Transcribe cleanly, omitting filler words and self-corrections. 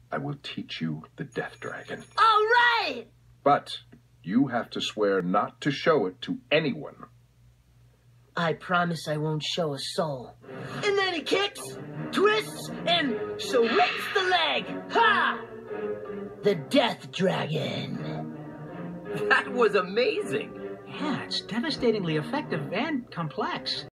I will teach you the Death Dragon. All right! But you have to swear not to show it to anyone. I promise I won't show a soul. And then he kicks, twists, and sweeps the leg. Ha! The Death Dragon. That was amazing. Yeah, it's devastatingly effective and complex.